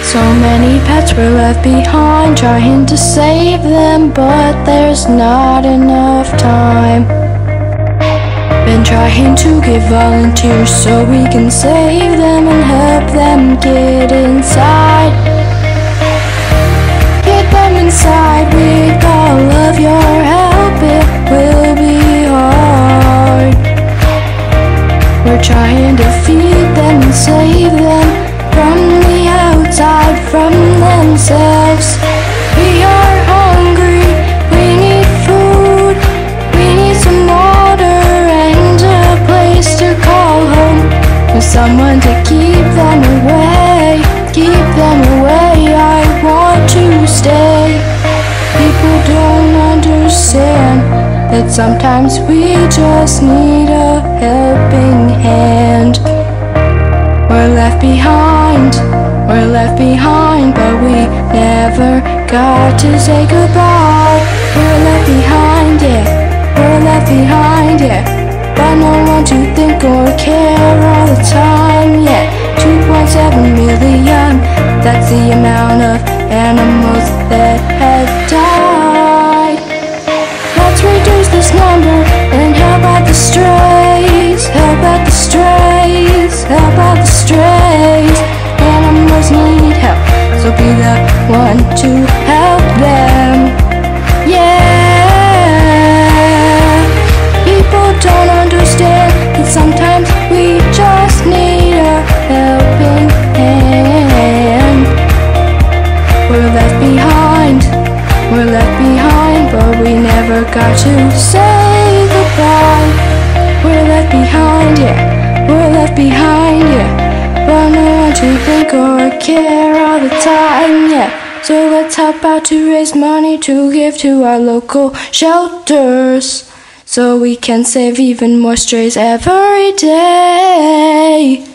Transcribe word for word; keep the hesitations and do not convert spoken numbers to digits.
So many pets were left behind, trying to save them, but there's not enough time. Been trying to get volunteers so we can save them and help them get inside. Get them inside with all of your help, it will be hard. We're trying to feed them and save them from the outside, from themselves. We are hungry, we need food, we need some water and a place to call home, with someone to keep them away, keep them away. I want to stay. People don't understand that sometimes we just need a helping hand. We're left behind, we're left behind, but we never got to say goodbye. We're left behind, yeah, we're left behind, yeah, but no one to think or care all the time, yeah. two point seven million, that's the amount of animals that have died. Let's reduce this number and help out the strays, help out the strays, help out the strays. Animals need help, so be the one to help them. Yeah, people don't understand that sometimes we just need a helping hand. We're left behind, we're left behind, but we never got to say goodbye. We're left behind, yeah, we're left behind, yeah, but no one to think or care all the time, yeah. So let's help out to raise money to give to our local shelters, so we can save even more strays every day.